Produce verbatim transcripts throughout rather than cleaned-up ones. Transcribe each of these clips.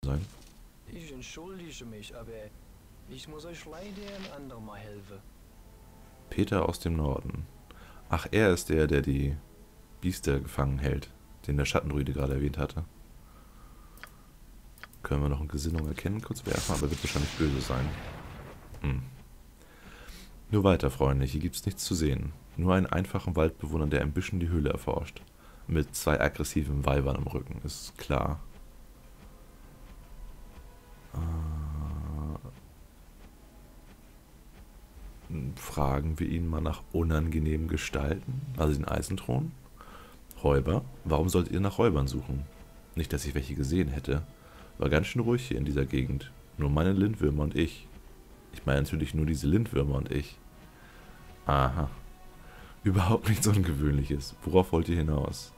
sein. Ich entschuldige mich, aber ich muss euch leider ein andermal helfen. Peter aus dem Norden. Ach, er ist der, der die Biester gefangen hält, den der Schattendruide gerade erwähnt hatte. Können wir noch eine Gesinnung erkennen, kurz werfen, aber wird wahrscheinlich böse sein. Hm. Nur weiter, Freunde, hier gibt's nichts zu sehen. Nur einen einfachen Waldbewohner, der ein bisschen die Höhle erforscht. Mit zwei aggressiven Weibern im Rücken, ist klar. Äh, fragen wir ihn mal nach unangenehmen Gestalten, also den Eisenthron. Räuber? Warum solltet ihr nach Räubern suchen? Nicht, dass ich welche gesehen hätte. War ganz schön ruhig hier in dieser Gegend. Nur meine Lindwürmer und ich. Ich meine natürlich nur diese Lindwürmer und ich. Aha. Überhaupt nichts Ungewöhnliches. Worauf wollt ihr hinaus?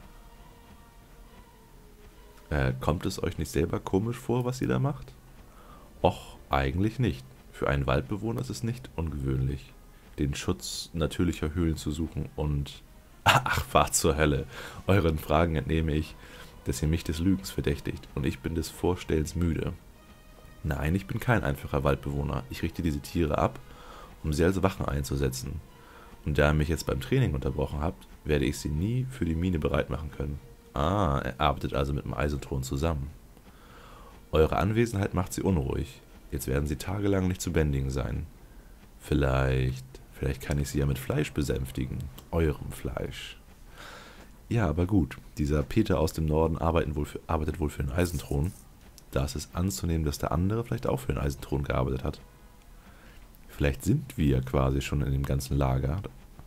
Äh, kommt es euch nicht selber komisch vor, was ihr da macht? Och, eigentlich nicht. Für einen Waldbewohner ist es nicht ungewöhnlich, den Schutz natürlicher Höhlen zu suchen und... Ach, fahrt zur Hölle. Euren Fragen entnehme ich, dass ihr mich des Lügens verdächtigt und ich bin des Vorstellens müde. Nein, ich bin kein einfacher Waldbewohner. Ich richte diese Tiere ab, um sie als Wachen einzusetzen. Und da ihr mich jetzt beim Training unterbrochen habt, werde ich sie nie für die Mine bereit machen können. Ah, er arbeitet also mit dem Eisenthron zusammen. Eure Anwesenheit macht sie unruhig. Jetzt werden sie tagelang nicht zu bändigen sein. Vielleicht, vielleicht kann ich sie ja mit Fleisch besänftigen. Eurem Fleisch. Ja, aber gut. Dieser Peter aus dem Norden arbeitet wohl für, arbeitet wohl für den Eisenthron. Da ist es anzunehmen, dass der andere vielleicht auch für den Eisenthron gearbeitet hat. Vielleicht sind wir quasi schon in dem ganzen Lager.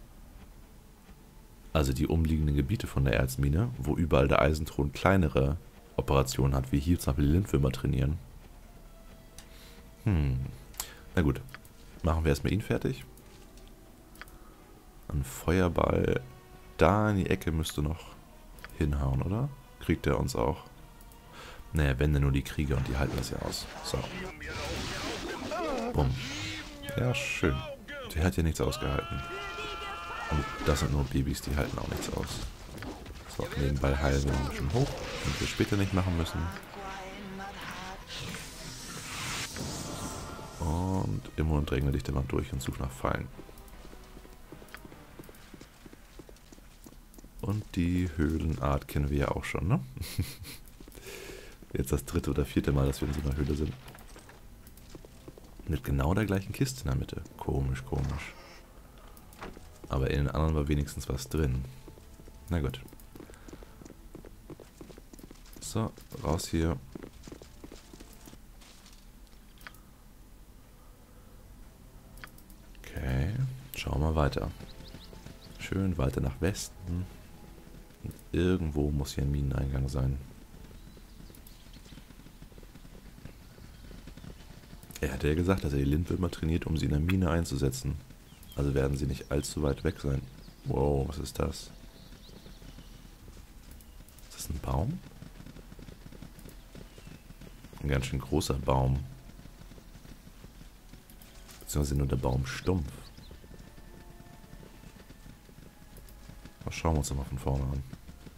Also die umliegenden Gebiete von der Erzmine, wo überall der Eisenthron kleinere Operationen hat, wie hier zum Beispiel die Lindwürmer trainieren. Hm. Na gut. Machen wir erstmal ihn fertig. Ein Feuerball da in die Ecke müsste noch hinhauen, oder? Kriegt er uns auch? Naja, wenn denn nur die Krieger und die halten das ja aus. So. Bumm. Ja, schön. Die hat ja nichts ausgehalten. Und das sind nur Babys, die halten auch nichts aus. So, nebenbei heilen wir ein bisschen hoch, damit wir später nicht machen müssen. Und immer und dränge dich dann noch durch und such nach Fallen. Und die Höhlenart kennen wir ja auch schon, ne? Jetzt das dritte oder vierte Mal, dass wir in so einer Höhle sind. Mit genau der gleichen Kiste in der Mitte. Komisch, komisch. Aber in den anderen war wenigstens was drin. Na gut. So, raus hier. Okay, schauen wir weiter. Schön weiter nach Westen. Und irgendwo muss hier ein Mineneingang sein. Er hatte ja gesagt, dass er die Lindwürmer trainiert, um sie in der Mine einzusetzen. Also werden sie nicht allzu weit weg sein. Wow, was ist das? Ist das ein Baum? Ein ganz schön großer Baum. Beziehungsweise nur der Baum stumpf. Mal schauen wir uns das mal von vorne an.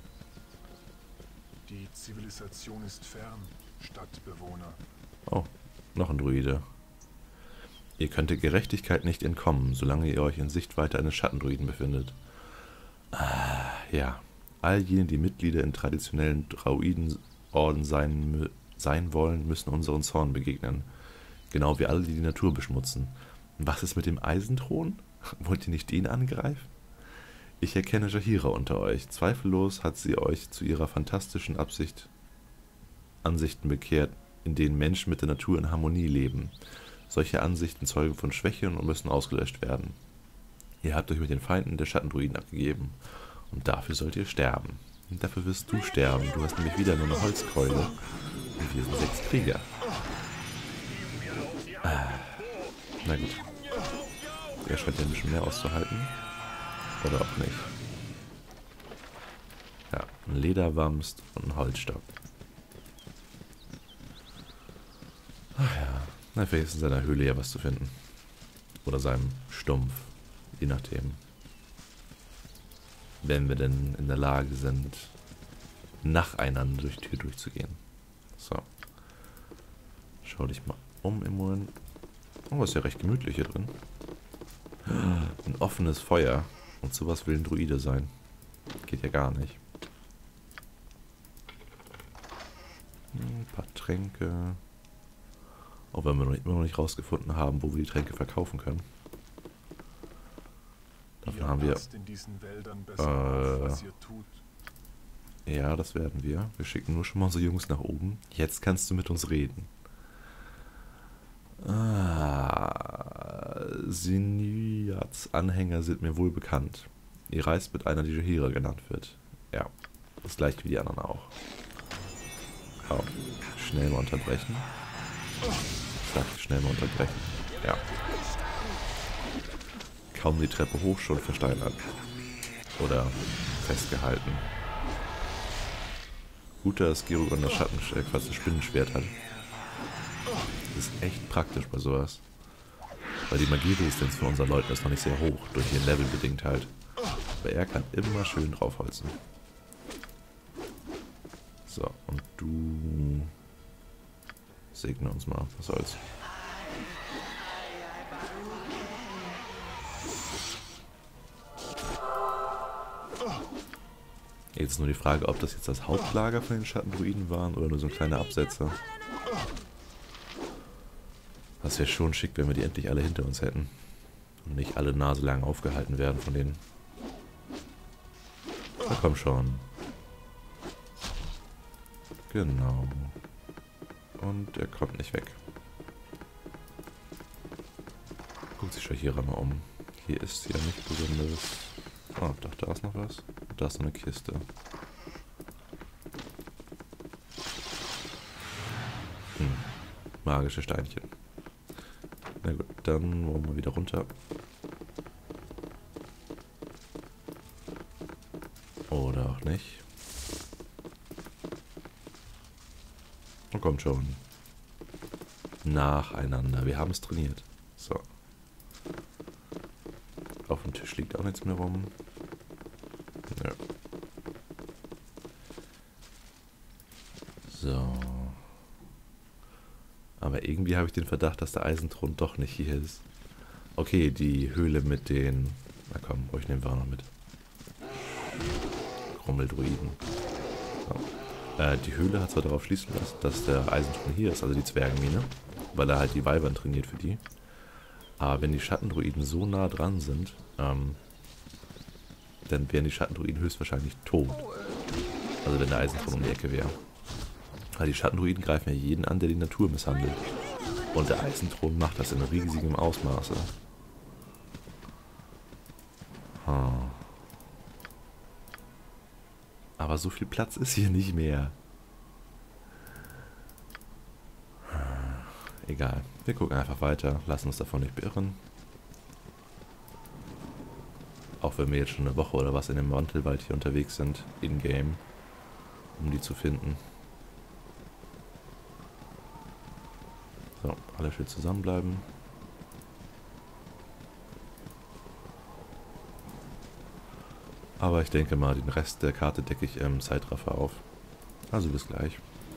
Die Zivilisation ist fern, Stadtbewohner. Oh, noch ein Druide. Ihr könnt der Gerechtigkeit nicht entkommen, solange ihr euch in Sichtweite eines Schattendruiden befindet. Ah, ja. All jene, die Mitglieder in traditionellen Druidenorden sein, sein wollen, müssen unseren Zorn begegnen. Genau wie alle, die die Natur beschmutzen. Was ist mit dem Eisenthron? Wollt ihr nicht den angreifen? Ich erkenne Jaheira unter euch. Zweifellos hat sie euch zu ihrer fantastischen Absicht, Ansichten bekehrt, in denen Menschen mit der Natur in Harmonie leben. Solche Ansichten zeugen von Schwäche und müssen ausgelöscht werden. Ihr habt euch mit den Feinden der Schattendruiden abgegeben. Und dafür sollt ihr sterben. Und dafür wirst du sterben. Du hast nämlich wieder nur eine Holzkeule. Und wir sind sechs Krieger. Ah, na gut. Er scheint ja ein bisschen mehr auszuhalten. Oder auch nicht. Ja, ein Lederwamst und ein Holzstock. Ach ja. Na, vielleicht ist in seiner Höhle ja was zu finden. Oder seinem Stumpf. Je nachdem. Wenn wir denn in der Lage sind, nacheinander durch die Tür durchzugehen. So. Schau dich mal um, Immun. Oh, ist ja recht gemütlich hier drin. Ein offenes Feuer. Und sowas will ein Druide sein. Geht ja gar nicht. Ein paar Tränke. Auch wenn wir noch nicht, immer noch nicht rausgefunden haben, wo wir die Tränke verkaufen können. Davon haben wir... in diesen Wäldern besser auf, was Äh, ihr tut. ja, das werden wir. Wir schicken nur schon mal unsere Jungs nach oben. Jetzt kannst du mit uns reden. Ah, Sinyats Anhänger sind mir wohl bekannt. Ihr reist mit einer, die Jahira genannt wird. Ja, das gleiche wie die anderen auch. Oh, schnell mal unterbrechen. Ich sagte, schnell mal unterbrechen. Ja. Kaum die Treppe hoch, schon versteinert. Oder festgehalten. Gut, dass Girugon das Schatten, äh, quasi das Spinnenschwert hat. Das ist echt praktisch bei sowas. Weil die Magieresistenz von unseren Leuten ist noch nicht sehr hoch, durch ihren Level bedingt halt. Aber er kann immer schön draufholzen. So, und du... Segne uns mal, was soll's. Jetzt ist nur die Frage, ob das jetzt das Hauptlager von den Schattendruiden waren oder nur so ein kleiner Absetzer. Das wäre schon schick, wenn wir die endlich alle hinter uns hätten. Und nicht alle naselang aufgehalten werden von denen. Na komm schon. Genau. Und er kommt nicht weg. Guckt sich Jahira mal um. Hier ist ja nicht besonders... Oh, doch, da ist noch was. Und da ist noch eine Kiste. Hm. Magische Steinchen. Na gut, dann wollen wir wieder runter. Oder auch nicht. Oh, kommt schon. Nacheinander. Wir haben es trainiert. So. Auf dem Tisch liegt auch nichts mehr rum. Ja. So. Aber irgendwie habe ich den Verdacht, dass der Eisenthron doch nicht hier ist. Okay, die Höhle mit den... Na komm, euch nehmen wir auch noch mit. Grummeldruiden. So. Äh, die Höhle hat zwar darauf schließen lassen, dass der Eisenthron hier ist, also die Zwergenmine. Weil er halt die Weibern trainiert für die. Aber wenn die Schattendruiden so nah dran sind, ähm, dann wären die Schattendruiden höchstwahrscheinlich tot. Also wenn der Eisenthron um die Ecke wäre. Weil die Schattendruiden greifen ja jeden an, der die Natur misshandelt. Und der Eisenthron macht das in riesigem Ausmaße. Hm. Aber so viel Platz ist hier nicht mehr. Egal, wir gucken einfach weiter, lassen uns davon nicht beirren. Auch wenn wir jetzt schon eine Woche oder was in dem Mantelwald hier unterwegs sind, in-game, um die zu finden. So, alle schön zusammenbleiben. Aber ich denke mal, den Rest der Karte decke ich im Zeitraffer auf. Also bis gleich.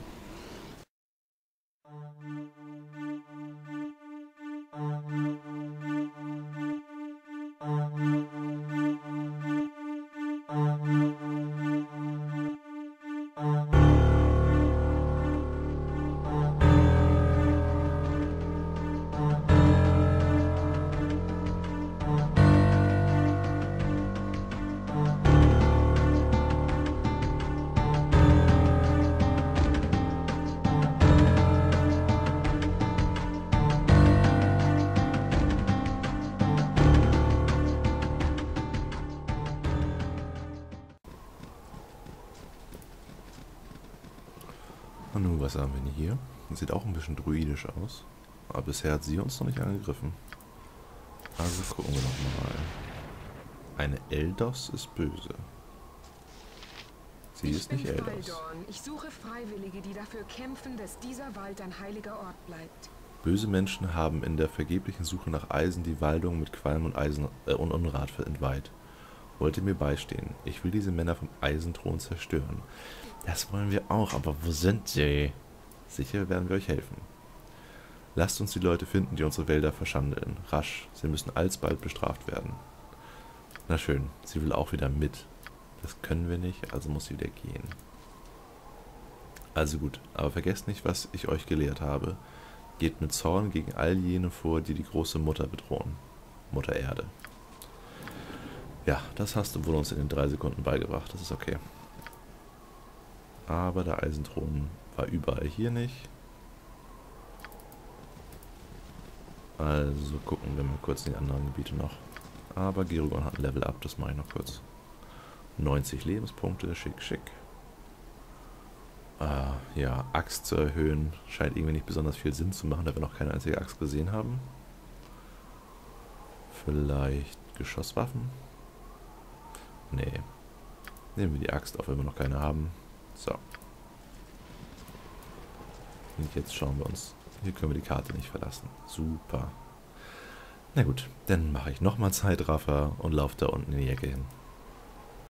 Und nun, was haben wir denn hier? Sieht auch ein bisschen druidisch aus. Aber bisher hat sie uns noch nicht angegriffen. Also gucken wir nochmal. Eine Eldos ist böse. Sie ist nicht Eldos. Faldorn. Ich suche Freiwillige, die dafür kämpfen, dass dieser Wald ein heiliger Ort bleibt. Böse Menschen haben in der vergeblichen Suche nach Eisen die Waldung mit Qualm und Eisen äh, und Unrat entweiht. Wollt ihr mir beistehen? Ich will diese Männer vom Eisenthron zerstören. Das wollen wir auch, aber wo sind sie? Sicher werden wir euch helfen. Lasst uns die Leute finden, die unsere Wälder verschandeln. Rasch, sie müssen alsbald bestraft werden. Na schön, sie will auch wieder mit. Das können wir nicht, also muss sie wieder gehen. Also gut, aber vergesst nicht, was ich euch gelehrt habe. Geht mit Zorn gegen all jene vor, die die große Mutter bedrohen. Mutter Erde. Ja, das hast du wohl uns in den drei Sekunden beigebracht, das ist okay. Aber der Eisenthron war überall hier nicht. Also gucken wir mal kurz in die anderen Gebiete noch. Aber Gerugon hat ein Level Up, das mache ich noch kurz. neunzig Lebenspunkte, schick, schick. Ah, ja, Axt zu erhöhen scheint irgendwie nicht besonders viel Sinn zu machen, da wir noch keine einzige Axt gesehen haben. Vielleicht Geschosswaffen? Nee. Nehmen wir die Axt, auch wenn wir noch keine haben. So. Und jetzt schauen wir uns. Hier können wir die Karte nicht verlassen. Super. Na gut, dann mache ich nochmal Zeitraffer und laufe da unten in die Ecke hin.